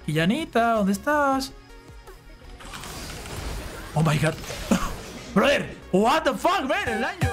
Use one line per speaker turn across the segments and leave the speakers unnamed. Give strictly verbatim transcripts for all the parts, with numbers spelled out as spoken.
Villanita, ¿dónde estás? Oh my god. Brother, what the fuck, man, el año.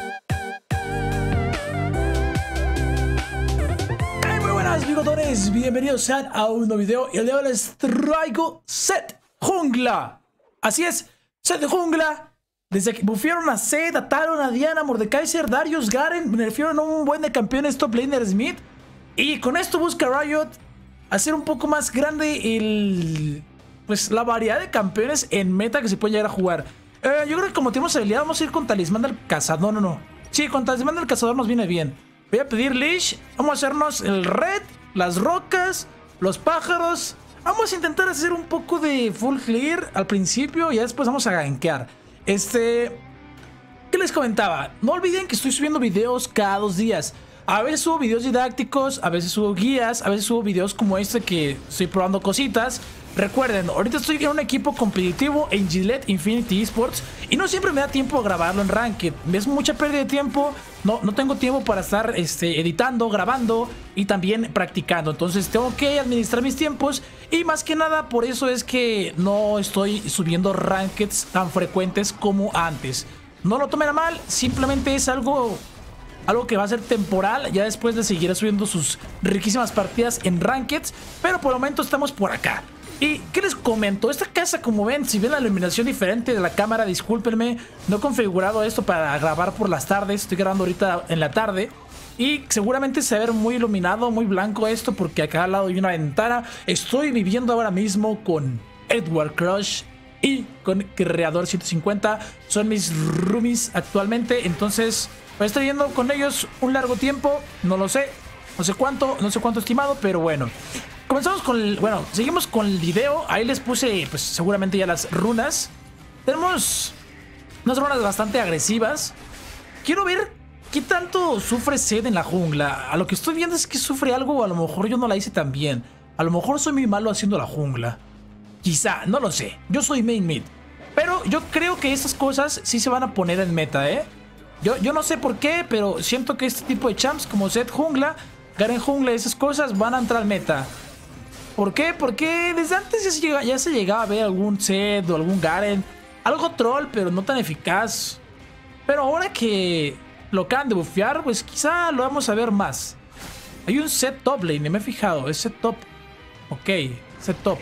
Hey, muy buenas, bigotones. Bienvenidos sean a un nuevo video. Y el día de hoy les traigo Zed Jungla. Así es, Zed de Jungla. Desde que bufiaron a Zed, a Talon, a Diana, Mordekaiser, Darius, Garen, nerfearon a un buen de campeones top laner Smith. Y con esto busca Riot hacer un poco más grande el, pues, la variedad de campeones en meta que se puede llegar a jugar. Eh, yo creo que como tenemos habilidad vamos a ir con Talismán del Cazador. No, no, no. Sí, con Talismán del Cazador nos viene bien. Voy a pedir Leash. Vamos a hacernos el Red, las rocas, los pájaros. Vamos a intentar hacer un poco de full clear al principio y ya después vamos a gankear. Este... ¿Qué les comentaba? No olviden que estoy subiendo videos cada dos días. A veces subo videos didácticos, a veces subo guías, a veces subo videos como este que estoy probando cositas. Recuerden, ahorita estoy en un equipo competitivo en Gillette Infinity Esports y no siempre me da tiempo a grabarlo en Ranked. Es mucha pérdida de tiempo, no, no tengo tiempo para estar este, editando, grabando y también practicando. Entonces tengo que administrar mis tiempos y más que nada por eso es que no estoy subiendo Rankeds tan frecuentes como antes. No lo tomen a mal, simplemente es algo... Algo que va a ser temporal, ya después de seguir subiendo sus riquísimas partidas en Rankeds. Pero por el momento estamos por acá. ¿Y qué les comento? Esta casa, como ven, si ven la iluminación diferente de la cámara, discúlpenme. No he configurado esto para grabar por las tardes. Estoy grabando ahorita en la tarde. Y seguramente se va a ver muy iluminado, muy blanco esto, porque acá al lado hay una ventana. Estoy viviendo ahora mismo con Edward Crush y con Creador ciento cincuenta. Son mis roomies actualmente, entonces... Pues estoy viendo con ellos un largo tiempo, no lo sé, no sé cuánto, no sé cuánto estimado, pero bueno. Comenzamos con el, bueno, seguimos con el video. Ahí les puse, pues seguramente ya las runas. Tenemos unas runas bastante agresivas. Quiero ver qué tanto sufre Zed en la jungla. A lo que estoy viendo es que sufre algo, o a lo mejor yo no la hice tan bien. A lo mejor soy muy malo haciendo la jungla. Quizá, no lo sé. Yo soy main mid. Pero yo creo que estas cosas sí se van a poner en meta, ¿eh? Yo, yo no sé por qué, pero siento que este tipo de champs como Zed Jungla, Garen Jungla, esas cosas van a entrar al meta. ¿Por qué? Porque desde antes ya se, llega, ya se llegaba a ver algún Zed o algún Garen. Algo troll, pero no tan eficaz. Pero ahora que lo acaban de bufear, pues quizá lo vamos a ver más. Hay un Zed top lane, me he fijado, es Zed top. Ok, Zed top.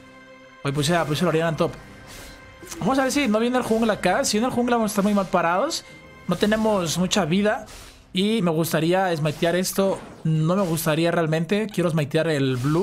Hoy pues ya, pues lo harían en top. Vamos a ver si no viene el jungla acá. Si viene el jungla vamos a estar muy mal parados. No tenemos mucha vida y me gustaría smitear esto. No me gustaría realmente. Quiero smitear el blue.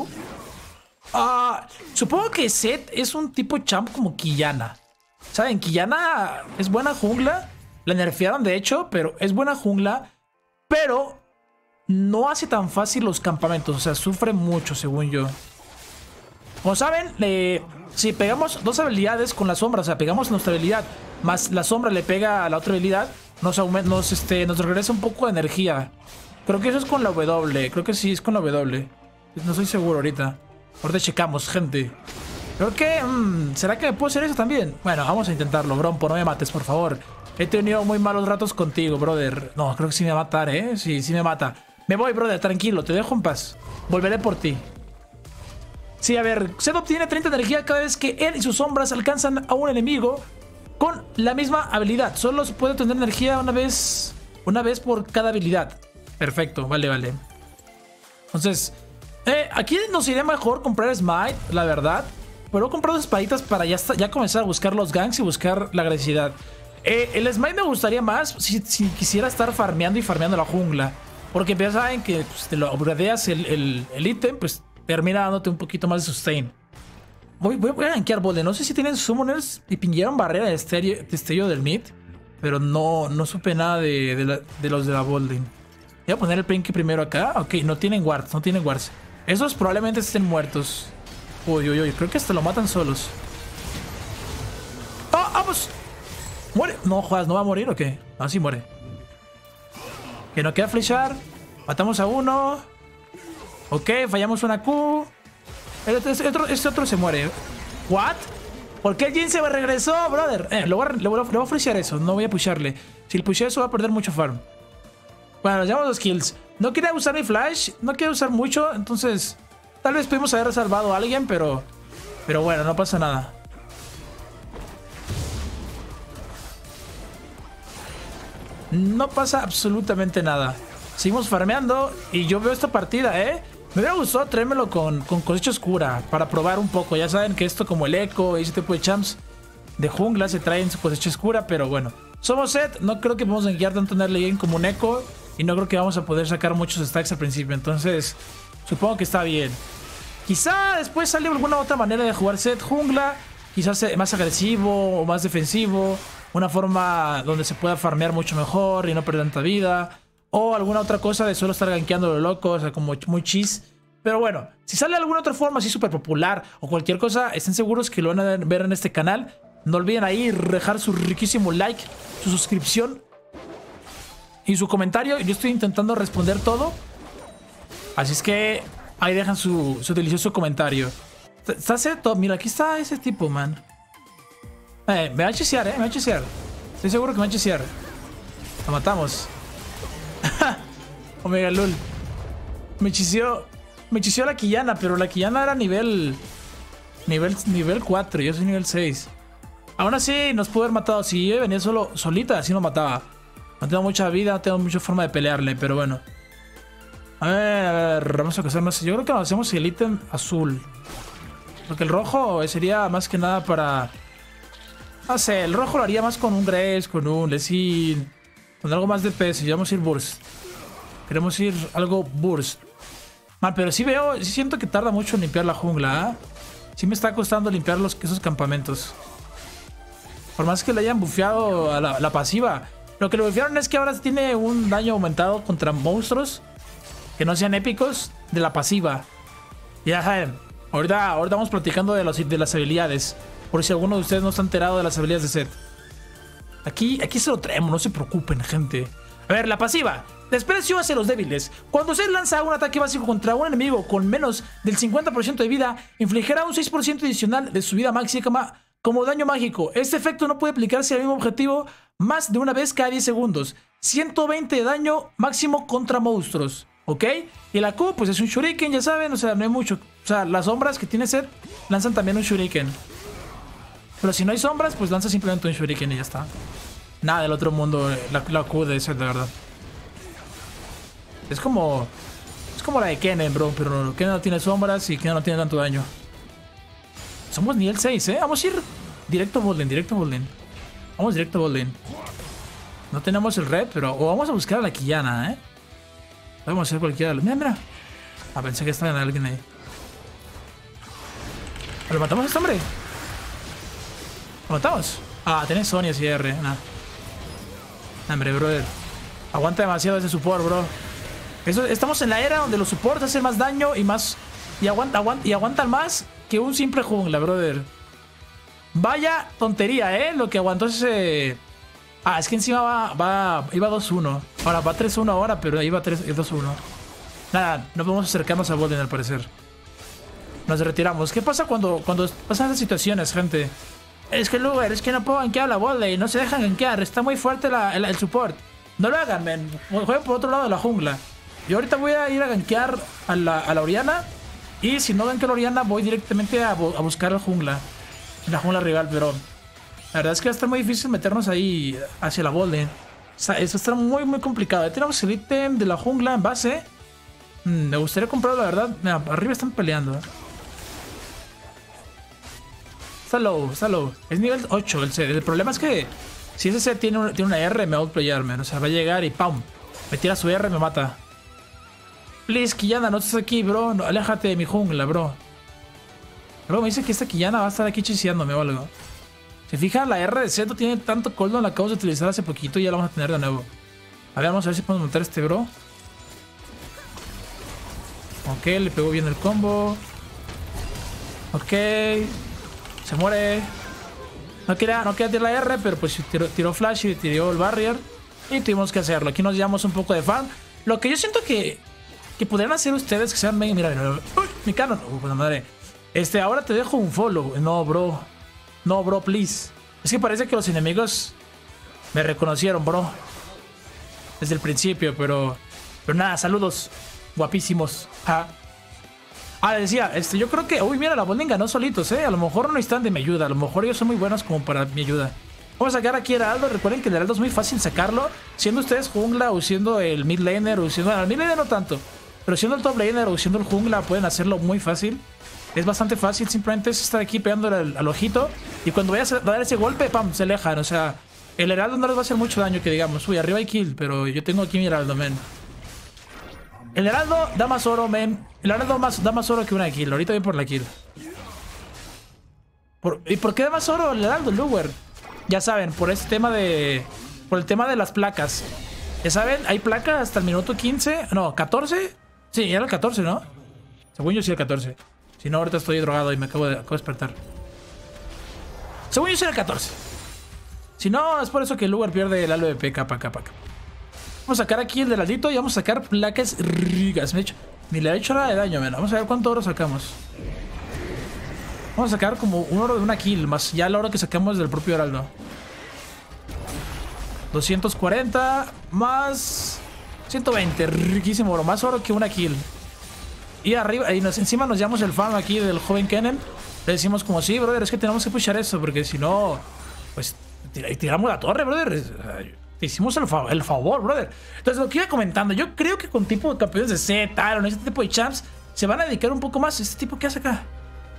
Ah, supongo que Zed es un tipo champ como Qiyana. ¿Saben? Qiyana es buena jungla. La nerfearon de hecho, pero es buena jungla. Pero no hace tan fácil los campamentos. O sea, sufre mucho según yo. Como saben, le, si pegamos dos habilidades con la sombra, o sea, pegamos nuestra habilidad más la sombra le pega a la otra habilidad, nos, aumenta, nos, este, nos regresa un poco de energía. Creo que eso es con la W. Creo que sí, es con la W. No estoy seguro ahorita. Ahorita checamos, gente. Creo que... Mmm, ¿será que me puedo hacer eso también? Bueno, vamos a intentarlo, Brompo. No me mates, por favor. He tenido muy malos ratos contigo, brother. No, creo que sí me va a matar, ¿eh? Sí, sí me mata. Me voy, brother, tranquilo. Te dejo en paz. Volveré por ti. Sí, a ver. Zed obtiene treinta de energía cada vez que él y sus sombras alcanzan a un enemigo con la misma habilidad. Solo se puede tener energía una vez Una vez por cada habilidad. Perfecto, vale, vale. Entonces eh, aquí nos iría mejor comprar Smite, la verdad. Pero he comprado espaditas para ya, ya comenzar a buscar los ganks y buscar la agresividad. eh, El Smite me gustaría más si, si quisiera estar farmeando y farmeando la jungla. Porque ya saben que pues, te lo upgradeas el ítem, pues termina dándote un poquito más de sustain. Voy, voy, voy a gankear bot lane. No sé si tienen summoners y pingieron barrera de estéreo, de estéreo del mid. Pero no, no supe nada de, de, la, de los de la bot lane. Voy a poner el Pinky primero acá. Ok, no tienen wards, no tienen wards. Esos probablemente estén muertos. Uy, uy, uy, creo que hasta lo matan solos. ¡Ah, vamos! ¡Muere! No, jodas, ¿no va a morir o qué? Ah, sí muere. Que no queda flechar. Matamos a uno. Ok, fallamos una Q. Este otro, este otro se muere. ¿What? ¿Por qué el Jin se regresó, brother? Eh, le voy a, le voy a, le voy a pushear eso. No voy a pushearle. Si le pusheo eso va a perder mucho farm. Bueno, nos llevamos los kills. No quería usar mi flash. No quería usar mucho. Entonces... Tal vez pudimos haber salvado a alguien, pero... Pero bueno, no pasa nada. No pasa absolutamente nada. Seguimos farmeando y yo veo esta partida, ¿eh? Me hubiera gustado traérmelo con, con cosecha oscura para probar un poco. Ya saben que esto como el eco y ese tipo de champs de jungla se traen su cosecha oscura, pero bueno. Somos Zed, no creo que podamos gankear tanto en early game como un eco y no creo que vamos a poder sacar muchos stacks al principio, entonces supongo que está bien. Quizá después sale alguna otra manera de jugar Zed jungla, quizás más agresivo o más defensivo, una forma donde se pueda farmear mucho mejor y no perder tanta vida, o alguna otra cosa de solo estar gankeando lo loco, o sea, como muy cheese. Pero bueno, si sale alguna otra forma así súper popular o cualquier cosa, estén seguros que lo van a ver en este canal. No olviden ahí dejar su riquísimo like, su suscripción y su comentario. Yo estoy intentando responder todo, así es que ahí dejan su, su delicioso comentario. Está cierto, mira, aquí está ese tipo, man. Eh, me va a chisear, eh, me va a chisear. Estoy seguro que me va a chisear. Lo matamos. Omega lol. Me chiseó. Me chiseó la Quillana, pero la Quillana era nivel. Nivel, nivel cuatro, yo soy nivel seis. Aún así nos pudo haber matado. Si yo venía solo, solita, así nos mataba. No tengo mucha vida, no tengo mucha forma de pelearle, pero bueno. A ver, a ver, vamos a casarnos. Yo creo que nos hacemos el ítem azul. Porque el rojo sería más que nada para... No sé, el rojo lo haría más con un Grace, con un Lesin, con algo más de peso. Y vamos a ir Burst. Queremos ir algo Burst. Man, pero sí veo, sí siento que tarda mucho en limpiar la jungla, ¿eh? Sí me está costando limpiar los, esos campamentos. Por más que le hayan bufeado a la, la pasiva. Lo que le bufearon es que ahora tiene un daño aumentado contra monstruos que no sean épicos de la pasiva. Ya saben, ahorita, ahorita vamos platicando de, los, de las habilidades. Por si alguno de ustedes no está enterado de las habilidades de Zed. Aquí, aquí se lo traemos, no se preocupen, gente. A ver, la pasiva. Desprecio hacia los débiles. Cuando Zed lanza un ataque básico contra un enemigo con menos del cincuenta por ciento de vida, infligirá un seis por ciento adicional de su vida máxima como daño mágico. Este efecto no puede aplicarse al mismo objetivo más de una vez cada diez segundos. ciento veinte de daño máximo contra monstruos. ¿Ok? Y la Q, pues es un shuriken, ya saben, o sea, no hay mucho. O sea, las sombras que tiene Zed lanzan también un shuriken. Pero si no hay sombras, pues lanza simplemente un shuriken y ya está. Nada del otro mundo, la, la Q de Zed, de verdad. Es como... Es como la de Kennen, bro, pero Kennen no tiene sombras y Kennen no tiene tanto daño. Somos nivel seis, ¿eh? Vamos a ir directo a Botlane, directo a Botlane. Vamos directo a Botlane. No tenemos el red, pero... O vamos a buscar a la Quillana, ¿eh? Vamos a hacer cualquiera. Mira, mira. Ah, pensé que estaba en alguien ahí. ¿Lo matamos a este hombre? ¿Lo matamos? Ah, tenés Sonya y R. Nah. Hombre, brother. Aguanta demasiado ese support, bro. Eso, estamos en la era donde los supports hacen más daño y más... Y, aguanta, aguanta, y aguantan más que un simple jungla, brother. Vaya tontería, ¿eh? Lo que aguantó ese... Ah, es que encima va... va iba dos uno. Ahora va tres uno ahora, pero iba dos uno. Nada, no podemos acercarnos a Botlane al parecer. Nos retiramos. ¿Qué pasa cuando, cuando pasan esas situaciones, gente? Es que luego es que no puedo gankear la Botlane. No se dejan gankear. Está muy fuerte la, el, el support. No lo hagan, men. Jueguen por otro lado de la jungla. Yo ahorita voy a ir a gankear a la, a la Orianna. Y si no gankeo a la Orianna, voy directamente a, a buscar la jungla. La jungla rival, pero... La verdad es que va a estar muy difícil meternos ahí hacia la Botlane. O sea, eso está muy, muy complicado. Ya tenemos el ítem de la jungla en base. Mm, me gustaría comprarlo, la verdad. Mira, arriba están peleando. Está low, está low. Es nivel ocho el Zed. El problema es que si ese Zed tiene, un, tiene una R, me va a outplayar, man. O sea, va a llegar y ¡pam! Me tira su R y me mata. Please, Quillana, no estás aquí, bro. No, aléjate de mi jungla, bro. Bro, me dice que esta Quillana va a estar aquí chiseándome o algo. Se fijan, la R de Zed no tiene tanto cooldown. La acabo de utilizar hace poquito y ya la vamos a tener de nuevo. A ver, vamos a ver si podemos matar a este bro. Ok, le pegó bien el combo. Ok. Se muere. No quería, no quería tirar la R, pero pues tiró, tiró flash y tiró el barrier. Y tuvimos que hacerlo. Aquí nos llevamos un poco de farm. Lo que yo siento que, que podrían hacer ustedes que sean... Mira, mira, mira. Uy, mi canon. Uy, pues madre. Este, ahora te dejo un follow. No, bro. No, bro, please. Es que parece que los enemigos me reconocieron, bro. Desde el principio, pero... Pero nada, saludos. Guapísimos. Ja. Ah, le decía, este, yo creo que... Uy, mira, la botlane ganó solitos, ¿eh? A lo mejor no necesitan de mi ayuda. A lo mejor ellos son muy buenos como para mi ayuda. Vamos a sacar aquí a Heraldo. Recuerden que el Heraldo es muy fácil sacarlo. Siendo ustedes jungla o siendo el mid laner o siendo... Bueno, el mid laner no tanto. Pero siendo el top laner o siendo el jungla pueden hacerlo muy fácil. Es bastante fácil. Simplemente es estar aquí pegándole al, al ojito. Y cuando vayas a dar ese golpe, pam, se alejan. O sea, el Heraldo no les va a hacer mucho daño, que digamos. Uy, arriba hay kill, pero yo tengo aquí mi Heraldo, men. El Heraldo da más oro, men. El Heraldo más, da más oro que una kill. Ahorita voy por la kill. Por, ¿Y por qué da más oro el Heraldo, Luwer? Ya saben, por este tema de... Por el tema de las placas. Ya saben, hay placas hasta el minuto quince. No, catorce. Sí, era el catorce, ¿no? Según yo sí el catorce. Si no, ahorita estoy drogado y me acabo de, acabo de despertar. Según yo sí era el catorce. Si no, es por eso que el Luwer pierde el A W P capa, capa, capa. Vamos a sacar aquí el Heraldito y vamos a sacar placas ricas. Me he hecho, ni le he hecho nada de daño, man. Vamos a ver cuánto oro sacamos. Vamos a sacar como un oro de una kill, más ya el oro que sacamos del propio Heraldo. doscientos cuarenta más ciento veinte. Riquísimo oro. Más oro que una kill. Y arriba, y nos, encima nos llamamos el farm aquí del joven Kennen. Le decimos como, sí, brother, es que tenemos que pushar eso, porque si no, pues tiramos la torre, brother. Te hicimos el, fa el favor, brother. Entonces, lo que iba comentando, yo creo que con tipo de campeones de Z, tal, o este tipo de champs, se van a dedicar un poco más. ¿Este tipo qué hace acá?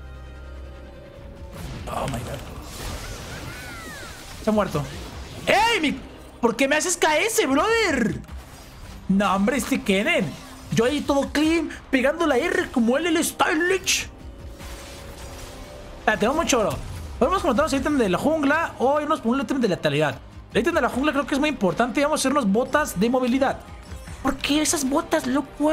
Oh my god. Se ha muerto. ¡Ey! Mi... ¿Por qué me haces K S, brother? No, hombre, este Kennen. Yo ahí todo clean, pegando la R como él, el Stylish. Ah, tenemos mucho oro. Podemos comentarnos el ítem de la jungla o irnos por un ítem de letalidad. El ítem de la jungla creo que es muy importante. Vamos a hacernos botas de movilidad. ¿Por qué esas botas, loco?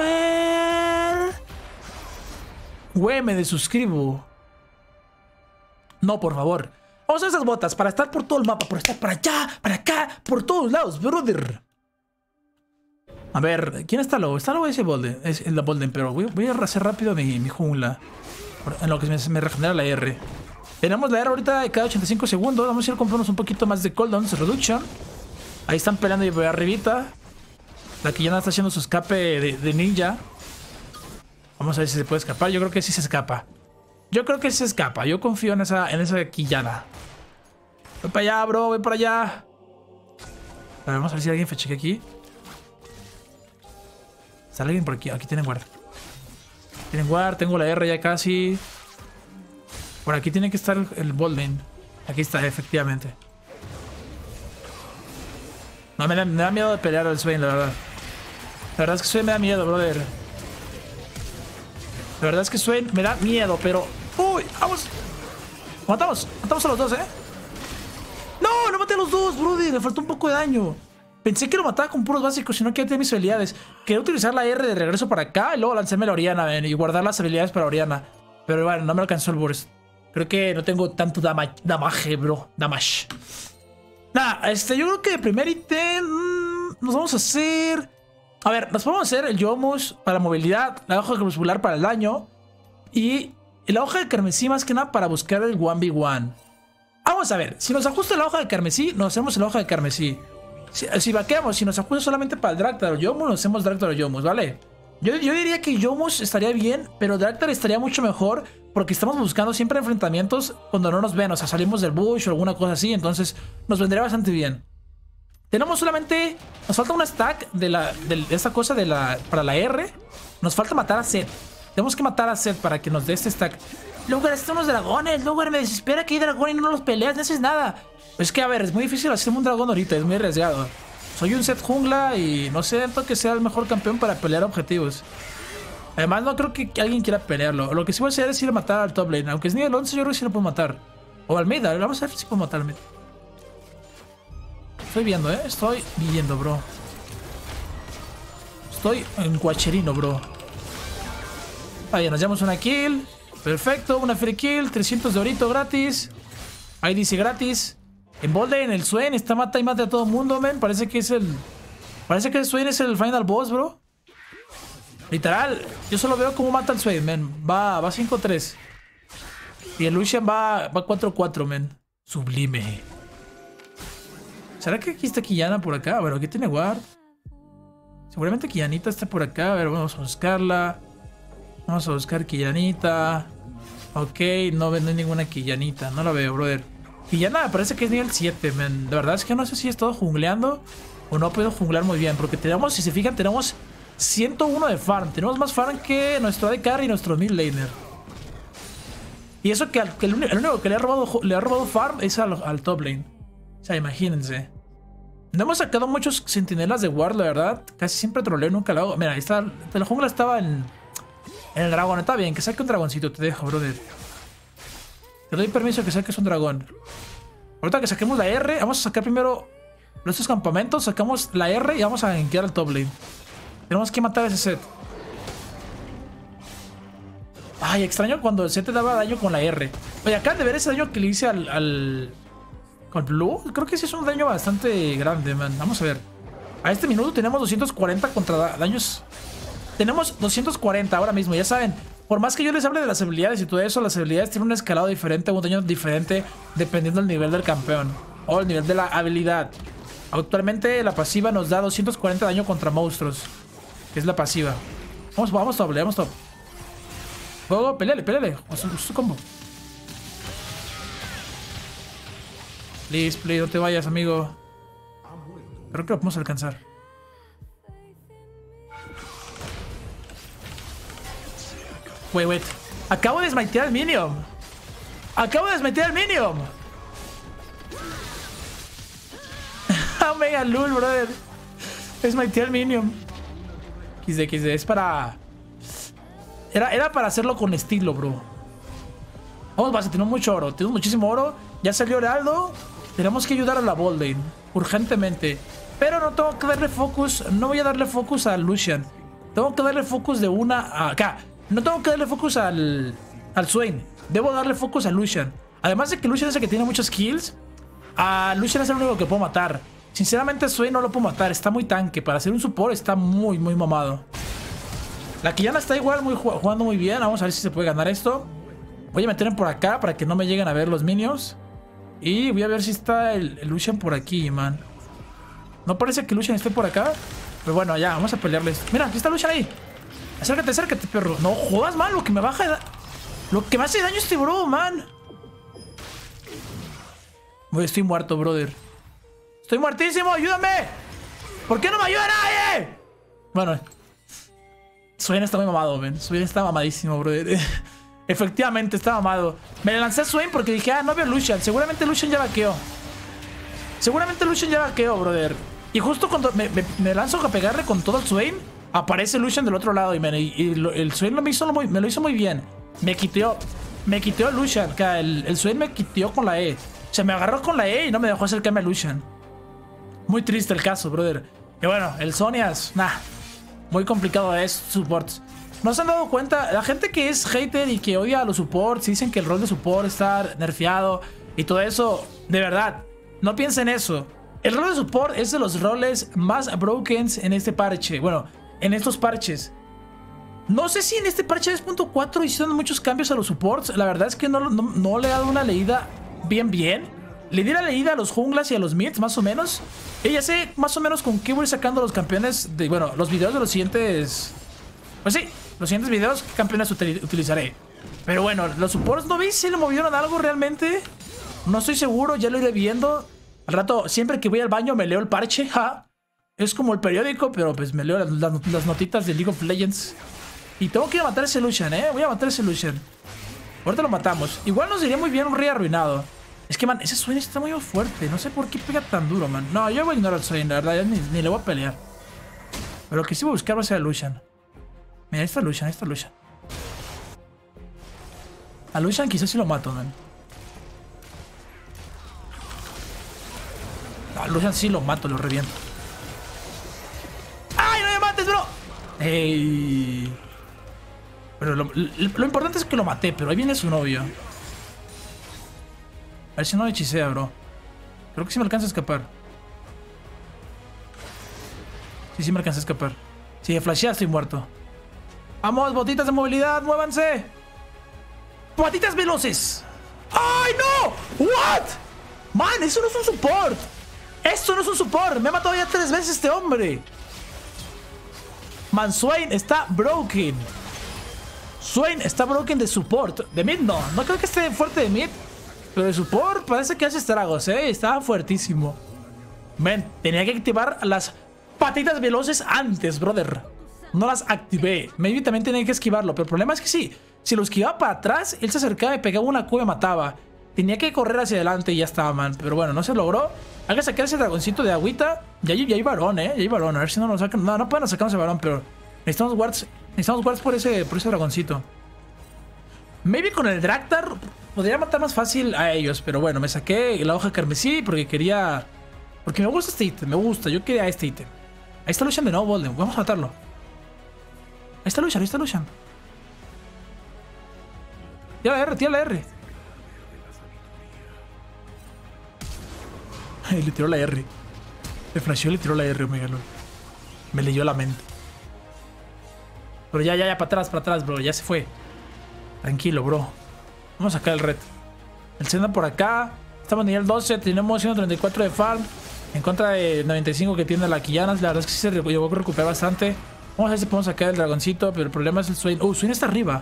Güey, me desuscribo. No, por favor. Vamos a hacer esas botas para estar por todo el mapa. Por estar para allá, para acá, por todos lados, brother. A ver, ¿quién está low? Está low ese Bolden. Es la Bolden, pero voy, voy a hacer rápido mi, mi jungla. En lo que me, me regenera la R. Tenemos la R ahorita de cada ochenta y cinco segundos. Vamos a ir a comprarnos un poquito más de cooldowns reduction. Ahí están peleando y voy arribita. La que ya está haciendo su escape de, de ninja. Vamos a ver si se puede escapar. Yo creo que sí se escapa. Yo creo que sí se escapa. Yo confío en esa, en esa quillana. Voy para allá, bro. Voy para allá. A ver, vamos a ver si alguien fecheque aquí. ¿Sale alguien por aquí? Aquí tienen guard. Tienen guard. Tengo la R ya casi. Por aquí tiene que estar el, el Bolden. Aquí está, efectivamente. No, me da, me da miedo de pelear al Swain, la verdad. La verdad es que Swain me da miedo, brother. La verdad es que Swain me da miedo, pero... ¡Uy! ¡Vamos! Matamos. Matamos a los dos, ¿eh? ¡No! ¡No maté a los dos, brother! Me faltó un poco de daño. Pensé que lo mataba con puros básicos, sino que ya tenía mis habilidades. Quería utilizar la R de regreso para acá y luego lanzarme la Oriana, ven, y guardar las habilidades para Oriana. Pero bueno, no me alcanzó el burst. Creo que no tengo tanto dama damage, bro. Damage. Nada, este, yo creo que de primer ítem mmm, nos vamos a hacer... A ver, nos vamos a hacer el Yomus para la movilidad, la hoja crepuscular para el daño y la hoja de carmesí más que nada para buscar el uno ve uno. Vamos a ver, si nos ajusta la hoja de carmesí, nos hacemos la hoja de carmesí. Si, si vaqueamos, si nos ajusta solamente para el Draktar o Yomus, nos hacemos Draktar o Yomus, ¿vale? Yo, yo diría que Yomus estaría bien, pero Draktar estaría mucho mejor porque estamos buscando siempre enfrentamientos cuando no nos ven, o sea, salimos del bush o alguna cosa así, entonces nos vendría bastante bien. Tenemos solamente... Nos falta una stack de, la, de, de esta cosa de la, para la R. Nos falta matar a Zed. Tenemos que matar a Zed para que nos dé este stack. Lugar, están los dragones. Lugar, me desespera que hay dragones y no los peleas. No haces nada. Es que, a ver, es muy difícil hacerme un dragón ahorita. Es muy arriesgado. Soy un Zed jungla y no siento que sea el mejor campeón para pelear objetivos. Además, no creo que alguien quiera pelearlo. Lo que sí voy a hacer es ir a matar al top lane. Aunque es nivel once, yo creo que sí lo puedo matar. O al mid. Vamos a ver si puedo matar al mid. Estoy viendo, ¿eh? Estoy viendo, bro. Estoy en guacherino, bro. Ahí, nos llevamos una kill. Perfecto, una free kill. trescientos de orito gratis. Ahí dice gratis. En Bolden, el Swain está mata y mata a todo el mundo, men. Parece que es el... Parece que el Swain es el final boss, bro. Literal. Yo solo veo cómo mata al Swain, men. Va, va cinco tres. Y el Lucian va, va cuatro cuatro, men. Sublime. ¿Será que aquí está Quillana por acá? Bueno, aquí tiene guard. Seguramente Quillanita está por acá. A ver, vamos a buscarla. Vamos a buscar Quillanita. Ok, no veo ninguna Quillanita. No la veo, brother. Quillana me parece que es nivel siete, man. La verdad es que no sé si he estado jungleando o no he podido junglear muy bien. Porque tenemos, si se fijan, tenemos ciento uno de farm. Tenemos más farm que nuestro A D Carry y nuestro mid laner. Y eso que, al, que el, único, el único que le ha robado, le ha robado farm es al, al top lane. O sea, imagínense. No hemos sacado muchos centinelas de ward, la verdad. Casi siempre troleo, nunca lo hago. Mira, ahí está. La jungla estaba en, en el dragón. Está bien, que saque un dragoncito. Te dejo, brother. Te doy permiso que saques un dragón. Ahorita que saquemos la R, vamos a sacar primero nuestros campamentos. Sacamos la R y vamos a gankear al top lane. Tenemos que matar ese set. Ay, extraño cuando el set te daba daño con la R. Oye, acá de ver ese daño que le hice al... al... ¿Con Blue? Creo que sí es un daño bastante grande, man. Vamos a ver. A este minuto tenemos doscientos cuarenta contra da daños. Tenemos doscientos cuarenta ahora mismo, ya saben. Por más que yo les hable de las habilidades y todo eso, las habilidades tienen un escalado diferente, un daño diferente, dependiendo del nivel del campeón o el nivel de la habilidad. Actualmente la pasiva nos da doscientos cuarenta daño contra monstruos, que es la pasiva. Vamos, vamos top, vamos top. Juego, peleale, peleale. Su, su combo. Please, please, no te vayas, amigo. Creo que lo podemos alcanzar. Wait, wait. Acabo de smitear al minion. Acabo de smitear al minion. Mega lul, brother. Smitear al minion. X D, X D. Es para... Era, era para hacerlo con estilo, bro. Vamos, base, tenemos mucho oro. Tenemos muchísimo oro. Ya salió Heraldo. Tenemos que ayudar a la bot lane. Urgentemente. Pero no tengo que darle focus. No voy a darle focus a Lucian. Tengo que darle focus de una a acá. No tengo que darle focus al, al Swain. Debo darle focus a Lucian. Además de que Lucian es el que tiene muchos kills. A Lucian es el único que puedo matar. Sinceramente, Swain no lo puedo matar. Está muy tanque. Para hacer un support está muy, muy mamado. La Quillana está igual muy, jugando muy bien. Vamos a ver si se puede ganar esto. Voy a meterme por acá para que no me lleguen a ver los minions. Y voy a ver si está el, el Lucian por aquí, man. No parece que Lucian esté por acá. Pero bueno, ya, vamos a pelearles. Mira, aquí está Lucian ahí. Acércate, acércate, perro. No jodas, man. Lo que me baja... Lo que me hace daño este bro, man. Uy, estoy muerto, brother. Estoy muertísimo, ayúdame. ¿Por qué no me ayuda nadie? Bueno. Swain está muy mamado, man. Swain está mamadísimo, brother. Efectivamente, está mamado. Me lancé a Swain porque dije, ah, no veo Lucian. Seguramente Lucian ya vaqueó. Seguramente Lucian ya vaqueó, brother. Y justo cuando me, me, me lanzo a pegarle con todo el Swain, aparece Lucian del otro lado. Y, me, y, y lo, el Swain lo me, hizo muy, me lo hizo muy bien. Me quiteó. Me quiteó a Lucian. Que el, el Swain me quiteó con la E. O sea, me agarró con la E y no me dejó acercarme a Lucian. Muy triste el caso, brother. Y bueno, el Zhonya's, nah. Muy complicado es supports. ¿No se han dado cuenta? La gente que es hater y que odia a los supports, dicen que el rol de support está nerfeado y todo eso, de verdad, no piensen eso. El rol de support es de los roles más broken en este parche. Bueno, en estos parches. No sé si en este parche dos punto cuatro hicieron muchos cambios a los supports. La verdad es que no, no, no le he dado una leída bien bien. Le di la leída a los junglas y a los mids, más o menos. Y ya sé más o menos con qué voy sacando los campeones de, bueno, los videos de los siguientes... Pues sí, los siguientes videos, qué campeones util utilizaré. Pero bueno, los supports, ¿no veis si le movieron algo realmente? No estoy seguro, ya lo iré viendo. Al rato, siempre que voy al baño me leo el parche, ja. Es como el periódico, pero pues me leo las, las, las notitas de League of Legends. Y tengo que ir a matar a ese Lucian, eh. Voy a matar a ese Lucian. Ahorita lo matamos. Igual nos iría muy bien un rey arruinado. Es que, man, ese Swain está muy fuerte. No sé por qué pega tan duro, man. No, yo voy a ignorar al Swain, la verdad. Ya ni, ni le voy a pelear. Pero lo que sí voy a buscar va a ser a Lucian. Mira, ahí está Lucian, ahí está Lucian. A Lucian quizás sí lo mato, man. A Lucian sí lo mato, lo reviento. ¡Ay, no me mates, bro! ¡Ey! Pero lo, lo, lo importante es que lo maté, pero ahí viene su novio. A ver si no me hechicea, bro. Creo que sí me alcanza a escapar. Sí, sí me alcanza a escapar. Si de flashea estoy muerto. ¡Vamos, botitas de movilidad! ¡Muévanse! ¡Botitas veloces! ¡Ay, no! ¿What? Man, eso no es un support. Esto no es un support. Me ha matado ya tres veces este hombre. Man, Swain está broken. Swain está broken de support. De mid no. No creo que esté fuerte de mid. Pero de support parece que hace estragos, eh. Estaba fuertísimo. Men, tenía que activar las patitas veloces antes, brother. No las activé. Maybe también tenía que esquivarlo. Pero el problema es que sí. Si lo esquivaba para atrás, él se acercaba, me pegaba una Q y me mataba. Tenía que correr hacia adelante y ya estaba, man. Pero bueno, no se logró. Hay que sacar ese dragoncito de agüita. Ya hay, ya hay varón, eh. Ya hay varón. A ver si no nos sacan. No, no pueden sacarnos el varón, pero necesitamos guards. Necesitamos guards por ese, por ese dragoncito. Maybe con el Draktar podría matar más fácil a ellos. Pero bueno, me saqué la hoja carmesí porque quería. Porque me gusta este ítem. Me gusta. Yo quería este ítem. Ahí está Lucian de nuevo, Bolden. Vamos a matarlo. Ahí está Lucian, ahí está Lucian. Tira la R, tira la R. Le tiró la R. Le flasheó y le tiró la R, Megalón. Me leyó la mente. Pero ya, ya, ya, para atrás, para atrás, bro. Ya se fue. Tranquilo, bro. Vamos a sacar el red. El Senda por acá. Estamos en nivel doce. Tenemos ciento treinta y cuatro de farm. En contra de noventa y cinco que tiene la Quillanas. La verdad es que sí se llegó a recuperar bastante. Vamos a ver si podemos sacar el dragoncito. Pero el problema es el Swain. Uh, Swain está arriba.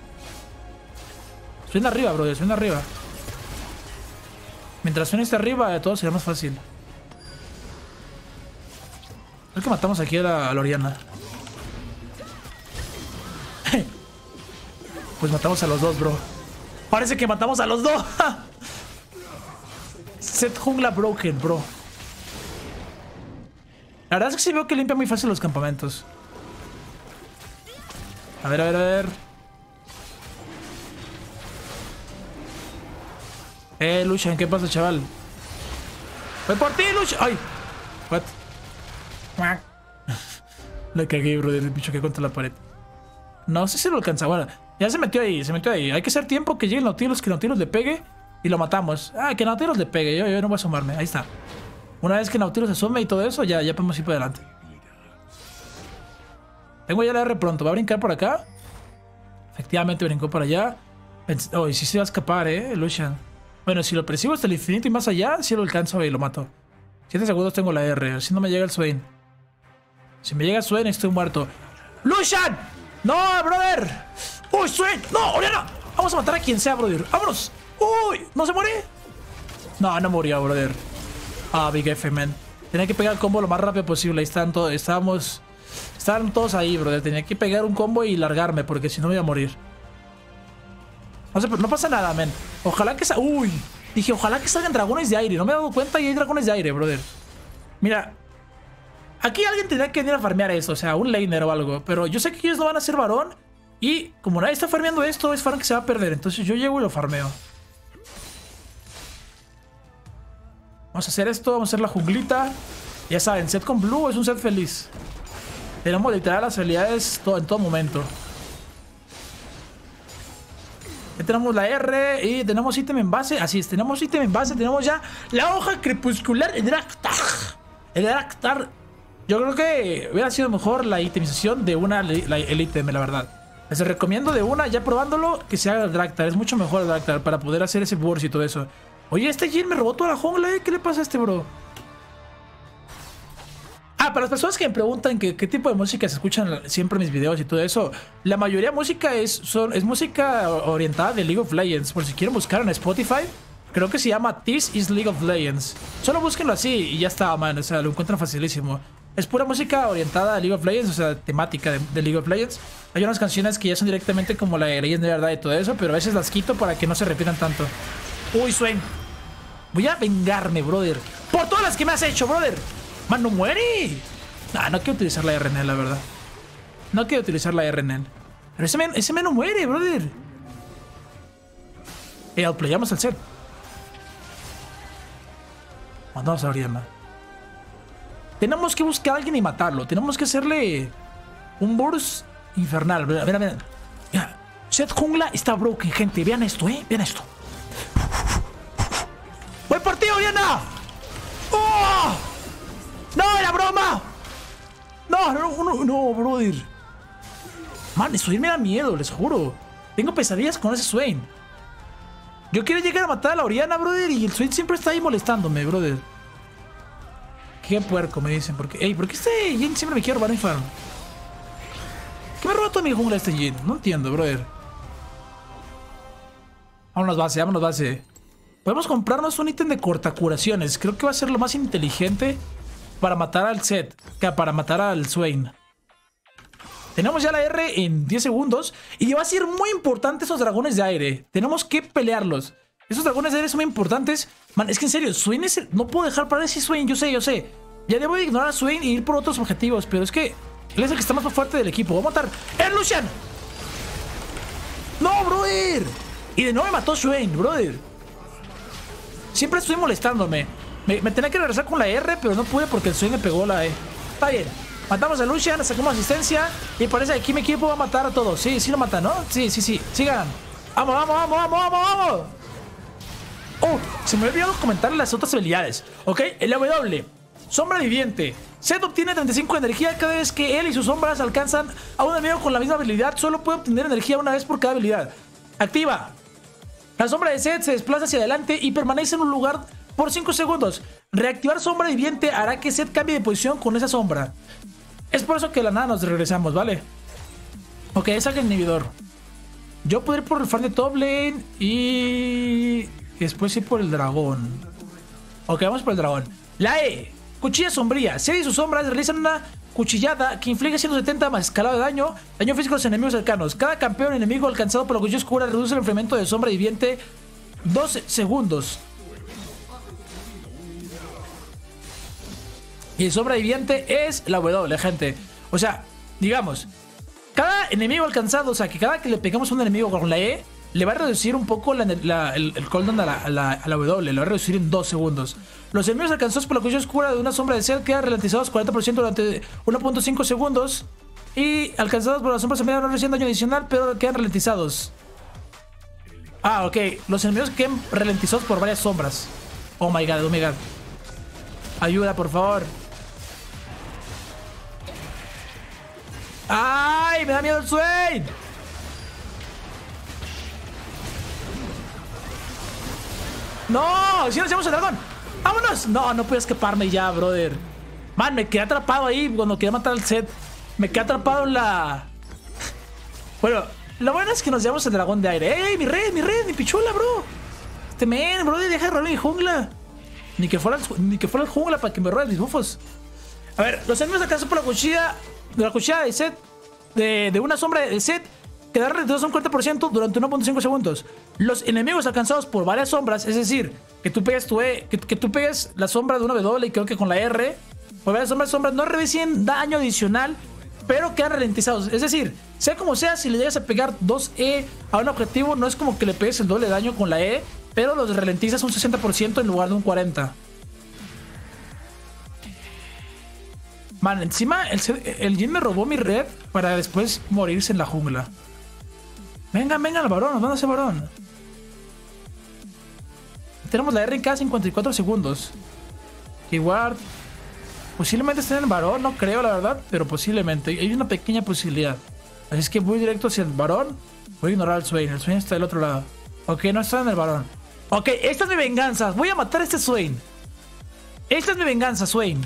Swain arriba, bro. Swain arriba. Mientras Swain esté arriba, todo será más fácil. Creo que matamos aquí a la, a la Oriana. Pues matamos a los dos, bro. Parece que matamos a los dos. Set jungla broken, bro. La verdad es que sí veo que limpia muy fácil los campamentos. A ver, a ver, a ver. Eh, Lucian, ¿qué pasa, chaval? ¡Voy por ti, Lucian! ¡Ay! What? Le cagué, bro. Me choqué contra la pared. No sé si lo alcanza. Bueno, ya se metió ahí, se metió ahí. Hay que hacer tiempo que llegue el Nautilus, que el Nautilus le pegue y lo matamos. Ah, que Nautilus le pegue. Yo, yo no voy a asomarme. Ahí está. Una vez que Nautilus se asome y todo eso, ya, ya podemos ir para adelante. Tengo ya la R pronto. ¿Va a brincar por acá? Efectivamente brincó por allá. Oh, y sí se va a escapar, eh, Lucian. Bueno, si lo persigo hasta el infinito y más allá, si lo alcanzo y lo mato. siete segundos tengo la R. Si no me llega el Swain. Si me llega el Swain, estoy muerto. ¡Lucian! ¡No, brother! ¡Uy, Swain! ¡No, Oriana! Vamos a matar a quien sea, brother. ¡Vámonos! ¡Uy! ¿No se muere? No, no murió, brother. Ah, Big F, man. Tenía que pegar el combo lo más rápido posible. Ahí están todos. Estábamos. Estaban todos ahí, brother. Tenía que pegar un combo y largarme, porque si no me iba a morir. No sé, pero no pasa nada, man. Ojalá que salga. Uy. Dije, ojalá que salgan dragones de aire. No me he dado cuenta y hay dragones de aire, brother. Mira. Aquí alguien tendría que venir a farmear eso. O sea, un laner o algo. Pero yo sé que ellos no van a ser varón. Y como nadie está farmeando esto, es farm que se va a perder. Entonces yo llego y lo farmeo. Vamos a hacer esto. Vamos a hacer la junglita. Ya saben, set con blue es un set feliz. Tenemos literal las habilidades todo, en todo momento. Ya tenemos la R y tenemos ítem en base. Así es, tenemos ítem en base. Tenemos ya la hoja crepuscular. El Draktar. El Draktar. Yo creo que hubiera sido mejor la itemización de una la, el ítem, la verdad. Les recomiendo de una, ya probándolo, que se haga el Draktar. Es mucho mejor el Draktar para poder hacer ese burst y todo eso. Oye, este Jhin me robó toda la jungla, ¿eh? ¿Qué le pasa a este, bro? Ah, para las personas que me preguntan que, qué tipo de música se escuchan siempre en mis videos y todo eso, la mayoría de música es, son, es música orientada de League of Legends. Por si quieren buscar en Spotify, creo que se llama This is League of Legends. Solo búsquenlo así y ya está, man. O sea, lo encuentran facilísimo. Es pura música orientada a League of Legends, o sea, temática de, de League of Legends. Hay unas canciones que ya son directamente como la de Legends de verdad y todo eso, pero a veces las quito para que no se repitan tanto. Uy, Swain. Voy a vengarme, brother. Por todas las que me has hecho, brother. Man, no muere. Nah, no quiero utilizar la R N L, la verdad. No quiero utilizar la R N L. Pero ese men, ese men no muere, brother. Eh, outplayamos al set. Mandamos a Oriana. Tenemos que buscar a alguien y matarlo. Tenemos que hacerle un burst infernal. Mira, mira, mira. Mira. Set jungla está broken, gente. Vean esto, eh. Vean esto. ¡Voy por ti, Oriana! ¡Oh! ¡No, era broma! No, no, no, no, brother. Man, Swain me da miedo, les juro. Tengo pesadillas con ese Swain. Yo quiero llegar a matar a la Oriana, brother, y el Swain siempre está ahí molestándome, brother. Qué puerco, me dicen. Porque, ey, ¿por qué este Jhin siempre me quiere robar mi farm? ¿Qué me roba toda mi jungla este Jhin? No entiendo, brother. Vámonos base, vámonos base. Podemos comprarnos un ítem de cortacuraciones. Creo que va a ser lo más inteligente para matar al Zed que para matar al Swain. Tenemos ya la R en diez segundos. Y va a ser muy importante esos dragones de aire. Tenemos que pelearlos. Esos dragones de aire son muy importantes. Man, es que en serio, Swain es el... No puedo dejar para ese Swain, yo sé, yo sé. Ya debo de ignorar a Swain y ir por otros objetivos. Pero es que él es el que está más fuerte del equipo. Voy a matar a Lucian. No, brother. Y de nuevo me mató Swain, brother. Siempre estoy molestándome. Me, me tenía que regresar con la R, pero no pude porque el Swain me pegó la E. Está bien. Matamos a Lucian, sacamos asistencia. Y parece que aquí mi equipo va a matar a todos. Sí, sí lo mata, ¿no? Sí, sí, sí. Sigan. Vamos, vamos, vamos, vamos, vamos, vamos. Oh, se me había olvidado comentarle las otras habilidades. Ok, el W. Sombra viviente. Zed obtiene treinta y cinco de energía cada vez que él y sus sombras alcanzan a un enemigo con la misma habilidad. Solo puede obtener energía una vez por cada habilidad. Activa. La sombra de Zed se desplaza hacia adelante y permanece en un lugar por cinco segundos. Reactivar sombra viviente hará que Zed cambie de posición con esa sombra. Es por eso que de la nada nos regresamos, ¿vale? Ok, saca el inhibidor. Yo puedo ir por el fan de top lane y... después ir por el dragón. Ok, vamos por el dragón. La E. Cuchilla sombría. Zed y sus sombras realizan una cuchillada que inflige ciento setenta más escalado de daño. Daño físico a los enemigos cercanos. Cada campeón enemigo alcanzado por la cuchilla oscura reduce el enfriamiento de sombra viviente doce segundos. Y el sombra viviente es la W, gente. O sea, digamos, cada enemigo alcanzado, o sea, que cada que le pegamos a un enemigo con la E, le va a reducir un poco la, la, el, el cooldown a la, a, la, a la W. Le va a reducir en dos segundos. Los enemigos alcanzados por la cuchilla oscura de una sombra de Zed quedan ralentizados cuarenta por ciento durante uno punto cinco segundos. Y alcanzados por la sombra sombría no reciben daño adicional, pero quedan ralentizados. Ah, ok. Los enemigos quedan ralentizados por varias sombras. Oh my god, oh my god. Ayuda, por favor. ¡Ay! ¡Me da miedo el Swain! ¡No! ¡Si nos llevamos el dragón! ¡Vámonos! No, no puedo escaparme ya, brother. Man, me quedé atrapado ahí cuando quería matar al Zed. Me quedé atrapado en la... Bueno, lo bueno es que nos llevamos el dragón de aire. ¡Ey! ¡Mi red! ¡Mi red! ¡Mi pichula, bro! Este men, brother, deja de robar mi jungla. Ni que fuera el, ni que fuera el jungla para que me robes mis bufos. A ver, los enemigos alcanzados por la cuchilla... De la cuchilla de Zed, de, de una sombra de Zed, quedan reducidos un cuarenta por ciento durante uno punto cinco segundos. Los enemigos alcanzados por varias sombras, es decir, que tú pegues tu E, que, que tú pegues la sombra de una W y creo que con la R, por varias sombras, sombras no reciben daño adicional, pero quedan ralentizados. Es decir, sea como sea, si le llegas a pegar dos E a un objetivo, no es como que le pegues el doble de daño con la E, pero los ralentizas un sesenta por ciento en lugar de un cuarenta por ciento. Man, encima el, el Jhin me robó mi red para después morirse en la jungla. Vengan, vengan al varón, nos van a hacer varón. Tenemos la R en cada cincuenta y cuatro segundos. Keyword. Posiblemente estén en el varón, no creo la verdad, pero posiblemente. Hay una pequeña posibilidad. Así es que voy directo hacia el varón. Voy a ignorar al Swain, el Swain está del otro lado. Ok, no está en el varón. Ok, esta es mi venganza. Voy a matar a este Swain. Esta es mi venganza, Swain.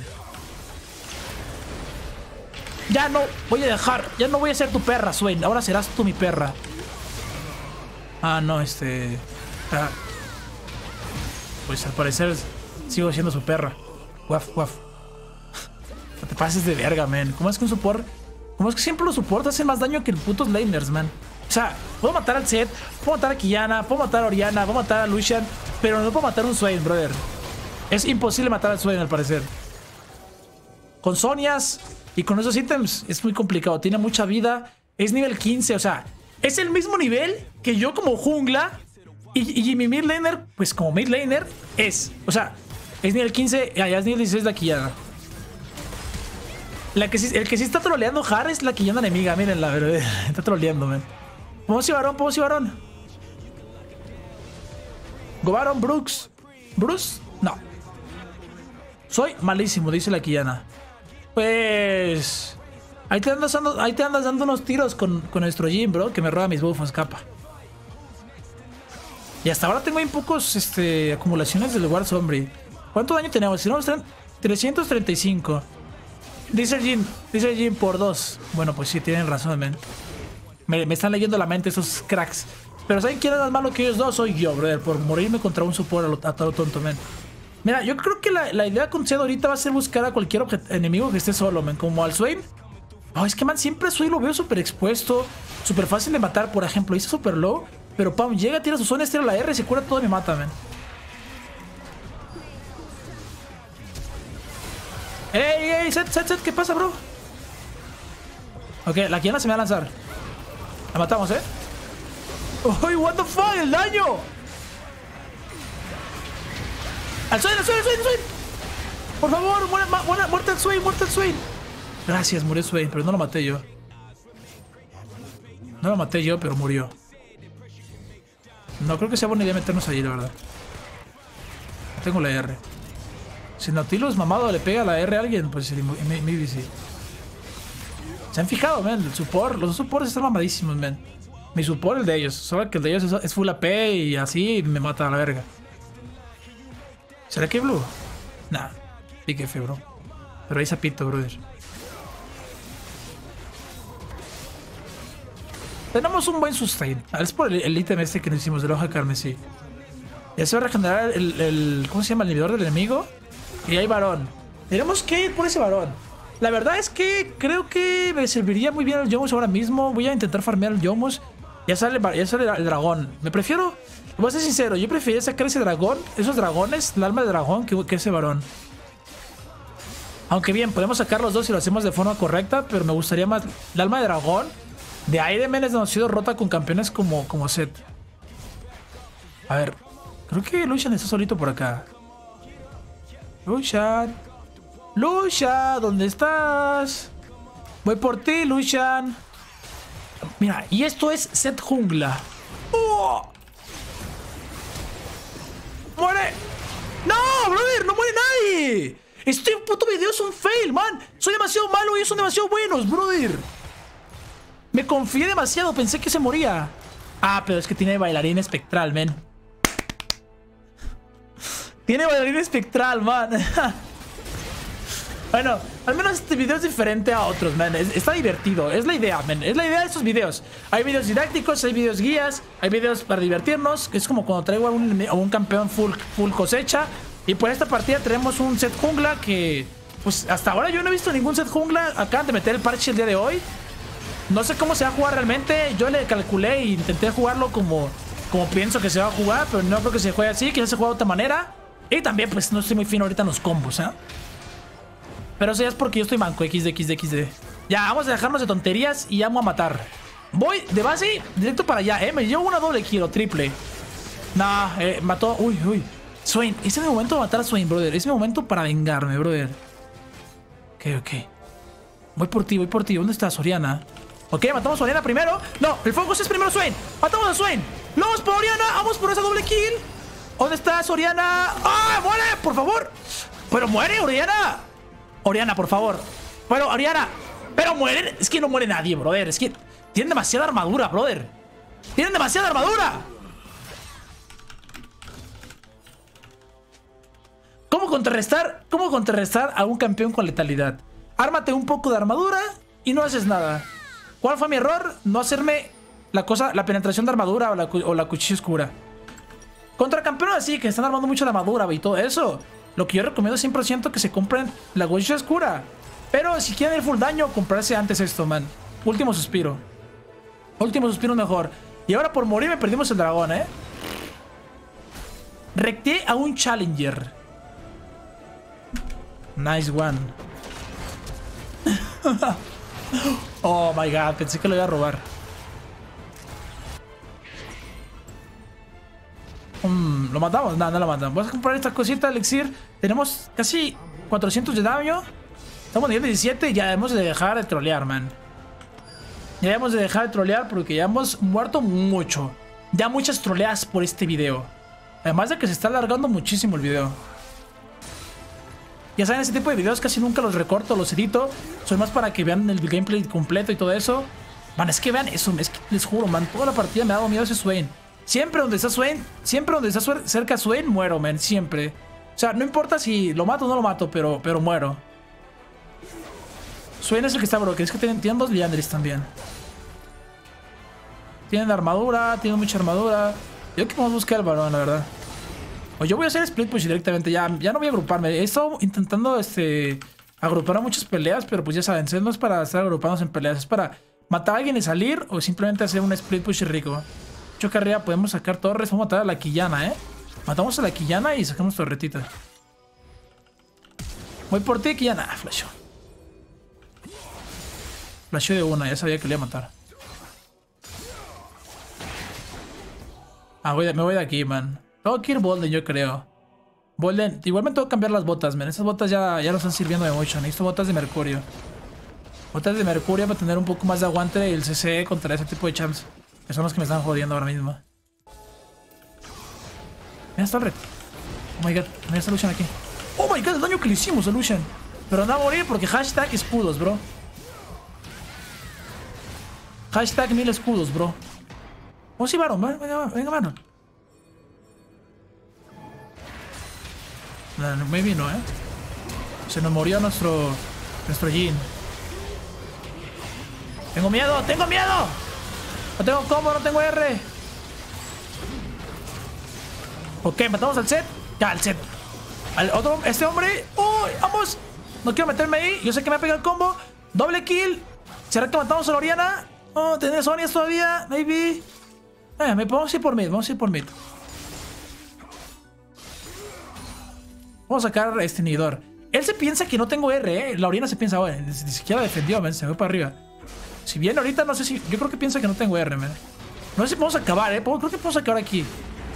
Ya no voy a dejar, ya no voy a ser tu perra, Swain. Ahora serás tú mi perra. Ah, no, este... Ah. Pues al parecer sigo siendo su perra. Guaf, guaf. No te pases de verga, man. ¿Cómo es que un support... ¿Cómo es que siempre los supports hacen más daño que el putos laners, man? O sea, puedo matar al Zed, puedo matar a Qiyana, puedo matar a Orianna, puedo matar a Lucian, pero no puedo matar a un Swain, brother. Es imposible matar al Swain, al parecer. Con Zhonya's y con esos ítems es muy complicado. Tiene mucha vida. Es nivel quince, o sea, es el mismo nivel que yo como jungla. Y, y mi mid laner, pues como mid laner, es. O sea, es nivel quince, allá es nivel dieciséis la Qiyana. La que sí, el que sí está troleando Har es la Qiyana enemiga, mírenla, pero está troleando, man. ¿Podemos ir varón? ¿Podemos ir varón? Go varón, Brooks. ¿Bruce? No. Soy malísimo, dice la Qiyana. Pues... Ahí te andas dando, ahí te andas dando unos tiros con, con nuestro Jhin, bro, que me roba mis buffos, capa. Y hasta ahora tengo ahí pocos este, acumulaciones del War Zombie. ¿Cuánto daño tenemos? Tenemos trescientos treinta y cinco. Dice Jin, dice Jin por dos. Bueno, pues sí, tienen razón, men. Me, me están leyendo la mente esos cracks. Pero ¿saben quién es más malo que ellos dos? Soy yo, brother. Por morirme contra un support a, lo, a todo tonto, men. Mira, yo creo que la, la idea con Zed ahorita va a ser buscar a cualquier enemigo que esté solo, men. Como al Swain. Oh, es que, man, siempre Swain lo veo súper expuesto. Súper fácil de matar, por ejemplo. Hice súper low. Pero pam, llega, tira sus zonas, tira la R, se cura todo y me mata, men. ¡Ey, ey! Zed, Zed, Zed, ¿qué pasa, bro? Ok, la Kiana se me va a lanzar. La matamos, ¿eh? ¡Uy, what the fuck! ¡El daño! ¡Al Swain, al Swain, al Swain, al Swain! Por favor, muere, muere, muerte al Swain, muerte al Swain. Gracias, murió Swain, pero no lo maté yo. No lo maté yo, pero murió. No creo que sea buena idea meternos allí, la verdad. Tengo la R. Si Nautilus mamado le pega la R a alguien, pues maybe sí. ¿Se han fijado, men? El support, los supports están mamadísimos, men. Mi support, el de ellos. Solo que el de ellos es, es full A P y así me mata a la verga. ¿Será que blue? Nah, sí que fe, bro. Pero hay sapito, brother. Tenemos un buen sustain. Es por el, el ítem este que nos hicimos de la hoja carmesí. Ya se va a regenerar el, el... ¿Cómo se llama? El inhibidor del enemigo. Y hay varón. Tenemos que ir por ese varón. La verdad es que creo que me serviría muy bien el Yomus ahora mismo. Voy a intentar farmear el Yomus. Ya sale, ya sale el dragón. Me prefiero... Voy a ser sincero. Yo prefería sacar ese dragón. Esos dragones. El alma de dragón que, que ese varón. Aunque bien, podemos sacar los dos si lo hacemos de forma correcta. Pero me gustaría más... El alma de dragón. De aire, men, es demasiado rota con campeones como, como Zed. A ver. Creo que Lucian está solito por acá. Lucian. Lucian, ¿dónde estás? Voy por ti, Lucian. Mira, y esto es Zed jungla. ¡Oh! ¡Muere! ¡No, brother! ¡No muere nadie! Este puto video es un fail, man. Soy demasiado malo y ellos son demasiado buenos, brother. Me confié demasiado, pensé que se moría. Ah, pero es que tiene bailarín espectral, men. Tiene bailarín espectral, man. Bueno, al menos este video es diferente a otros, man. Es, está divertido, es la idea, man. Es la idea de estos videos. Hay videos didácticos, hay videos guías, hay videos para divertirnos. Es como cuando traigo a un, a un campeón full, full cosecha. Y por esta partida tenemos un Zed jungla que... Pues hasta ahora yo no he visto ningún Zed jungla. Acaban de meter el parche el día de hoy. No sé cómo se va a jugar realmente. Yo le calculé e intenté jugarlo como, como pienso que se va a jugar, pero no creo que se juegue así. Quizás se juega de otra manera. Y también pues no estoy muy fino ahorita en los combos, ¿eh? Pero eso ya es porque yo estoy manco. X D, X D, X D. Ya, vamos a dejarnos de tonterías y vamos a matar. Voy de base directo para allá, ¿eh? Me llevo una doble kill o triple. Nah, eh, mató. Uy, uy. Swain, ese es mi momento de matar a Swain, brother. Es mi momento para vengarme, brother. Ok, ok. Voy por ti, voy por ti. ¿Dónde está Oriana? Ok, matamos a Oriana primero. No, el focus es primero Swain. Matamos a Swain. Vamos por Oriana. Vamos por esa doble kill. ¿Dónde está Oriana? ¡Ah! ¡Muere! ¡Por favor! ¡Pero muere, Oriana! Oriana, por favor. Pero, Oriana. Pero muere. Es que no muere nadie, brother. Es que tienen demasiada armadura, brother. Tienen demasiada armadura. ¿Cómo contrarrestar? ¿Cómo contrarrestar a un campeón con letalidad? Ármate un poco de armadura y no haces nada. ¿Cuál fue mi error? No hacerme la cosa, la penetración de armadura o la, o la cuchilla oscura. Contra campeones así, que están armando mucho la armadura y todo eso. Lo que yo recomiendo cien por ciento que se compren la cuchilla oscura. Pero si quieren ir full daño, comprarse antes esto, man. Último suspiro. Último suspiro mejor. Y ahora por morir me perdimos el dragón, ¿eh? Recté a un challenger. Nice one. Oh my god, pensé que lo iba a robar. Mm, ¿Lo matamos? No, no lo matamos. Vamos a comprar esta cosita de elixir. Tenemos casi cuatrocientos de daño. Estamos en nivel diecisiete y ya hemos de dejar de trolear, man. Ya hemos de dejar de trolear porque ya hemos muerto mucho. Ya muchas troleadas por este video. Además de que se está alargando muchísimo el video. Ya saben, ese tipo de videos casi nunca los recorto, los edito. Son más para que vean el gameplay completo y todo eso. Man, es que vean eso, es que les juro, man. Toda la partida me ha dado miedo ese Swain. Siempre donde está Swain, siempre donde está cerca Swain, muero, man, siempre. O sea, no importa si lo mato o no lo mato, pero, pero muero. Swain es el que está broken. Es que tienen, tienen dos Liandris también. Tienen armadura, tienen mucha armadura. Yo creo que vamos a buscar el varón, la verdad. O yo voy a hacer split push directamente. Ya, ya no voy a agruparme. He estado intentando este, agrupar a muchas peleas, pero pues ya saben, no es para estar agrupándose en peleas. Es para matar a alguien y salir o simplemente hacer un split push rico. Yo que arriba podemos sacar torres. Vamos a matar a la Quillana, ¿eh? Matamos a la Quillana y sacamos torretitas. Voy por ti, Quillana. Ah, flashó. Flashó de una. Ya sabía que le iba a matar. Ah, voy de, me voy de aquí, man. Tengo que ir Bolden, yo creo. Bolden. Igual me tengo que cambiar las botas, man. Esas botas ya, ya no están sirviendo de mucho. Necesito botas de mercurio. Botas de mercurio para tener un poco más de aguante el C C contra ese tipo de champs. Que son los que me están jodiendo ahora mismo. Mira, está el red. Oh my god, mira esta Lucian aquí. Oh my god, el daño que le hicimos a Lucian. Pero anda a morir porque hashtag escudos, bro. Hashtag mil escudos, bro. Oh, sí, varón, venga, venga, varón. No, no, maybe no, eh. Se nos murió nuestro. Nuestro Jhin. Tengo miedo, tengo miedo. No tengo combo, no tengo R. Ok, matamos al set. Ya, al set. Al otro, este hombre. ¡Uy! ¡Vamos! No quiero meterme ahí. Yo sé que me ha pegado el combo. Doble kill. ¿Será que matamos a la Oriana? Oh, ¿tener Sonias todavía? Maybe. Eh, me vamos a ir por mid. Vamos a ir por mid. Vamos a sacar este inhibidor. Él se piensa que no tengo R, ¿eh? La Oriana se piensa, bueno, ni, ni siquiera defendió, man. Se fue para arriba. Si bien ahorita no sé si... Yo creo que piensa que no tengo R, man. No sé si podemos acabar, ¿eh? Creo que podemos acabar aquí.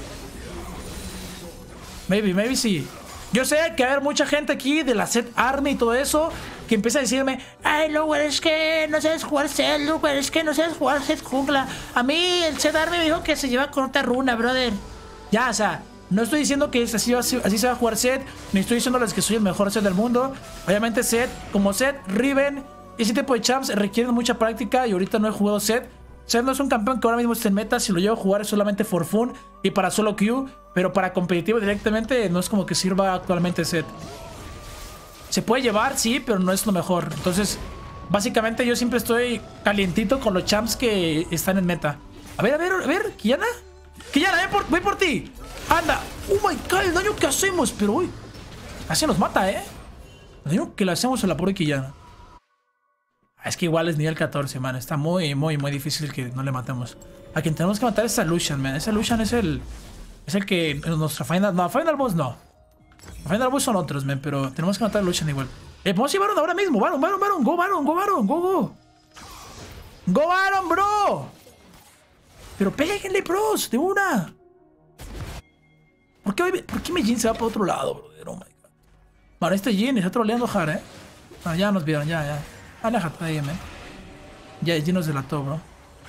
Maybe, maybe sí. Yo sé que va a haber mucha gente aquí de la Set Army y todo eso que empieza a decirme: ay, no, güey, es que no sabes jugar Set, no, güey, es que no sabes jugar Set jungla. A mí el Set Army me dijo que se lleva con otra runa, brother. Ya, o sea, no estoy diciendo que así, así, así se va a jugar Set, ni estoy diciéndoles que soy el mejor Set del mundo. Obviamente Set, como Set, Riven, ese tipo de champs requieren mucha práctica y ahorita no he jugado Set. Set no es un campeón que ahora mismo está en meta. Si lo llevo a jugar es solamente for fun y para solo queue. Pero para competitivo directamente no es como que sirva actualmente Set. Se puede llevar, sí, pero no es lo mejor. Entonces, básicamente yo siempre estoy calientito con los champs que están en meta. A ver, a ver, a ver, Quillana. Quillana, ven por, ven por ti. Anda. Oh my god, el daño que hacemos. Pero uy, así nos mata, ¿eh? El daño que le hacemos a la pobre Quillana. Es que igual es nivel catorce, man. Está muy, muy, muy difícil que no le matemos. A quien tenemos que matar es a Lucian, man. Ese Lucian es el... Es el que... En nuestra final... No, Final Boss no. Final Boss son otros, man. Pero tenemos que matar a Lucian igual. Eh, vamos a ir Baron ahora mismo. Baron, Baron, Baron. Go, Baron, go, Baron. Go, go. Go, Baron, bro. Pero péguenle, bros. De una. ¿Por qué, ¿Por qué mi Jhin se va para otro lado, brother? Oh my god. Vale, este Jhin está troleando hard, eh. Ah, ya nos vieron, ya, ya. Aléjate ahí, man. Ya, Jhin nos delató, bro.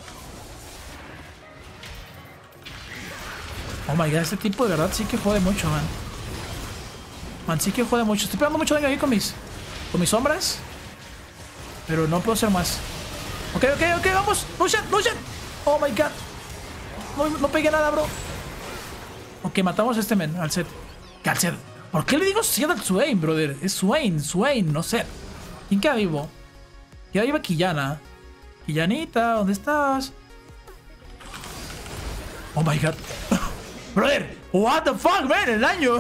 Oh my god, este tipo de verdad sí que jode mucho, man. Man, sí que jode mucho. Estoy pegando mucho daño ahí con mis... Con mis sombras. Pero no puedo hacer más. Ok, ok, ok, vamos. Lucian, Lucian. Oh my god. No, no pegué nada, bro. Ok, matamos a este men, al Set. ¿Qué al Set? ¿Por qué le digo Set al Swain, brother? Es Swain, Swain, no Set. ¿Quién queda vivo? Queda viva Quillana. Quillanita, ¿dónde estás? Oh my god. Brother, what the fuck, man, el daño.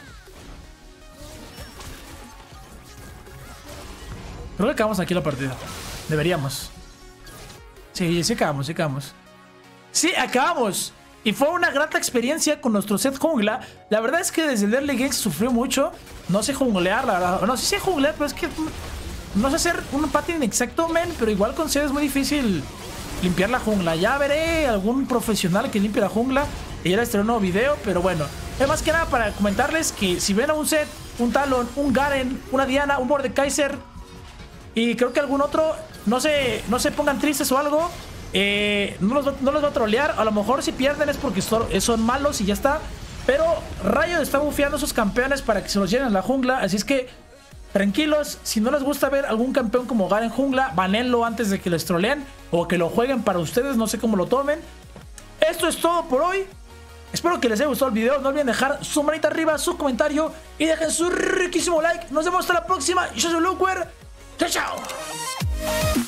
Creo que acabamos aquí la partida. Deberíamos. Sí, sí acabamos, sí acabamos. Sí, acabamos. Y fue una grata experiencia con nuestro Set jungla. La verdad es que desde el early game se sufrió mucho. No sé junglear, la verdad. No, sí sé junglear, pero es que... No sé hacer un pattern exacto, man. Pero igual con Set es muy difícil limpiar la jungla. Ya veré algún profesional que limpie la jungla y ya les traeré un nuevo video, pero bueno. Es más que nada para comentarles que si ven a un Set, un Talon, un Garen, una Diana, un Mordekaiser y creo que algún otro, no se, no se pongan tristes o algo. Eh, no, los va, no los va a trolear. A lo mejor si pierden es porque son, son malos y ya está. Pero Riot está bufeando a sus campeones para que se los llenen a la jungla. Así es que tranquilos, si no les gusta ver algún campeón como Garen jungla, banenlo antes de que les troleen o que lo jueguen para ustedes, no sé cómo lo tomen. Esto es todo por hoy. Espero que les haya gustado el video. No olviden dejar su manita arriba, su comentario y dejen su riquísimo like. Nos vemos hasta la próxima. Yo soy Lukware. Chao, chao.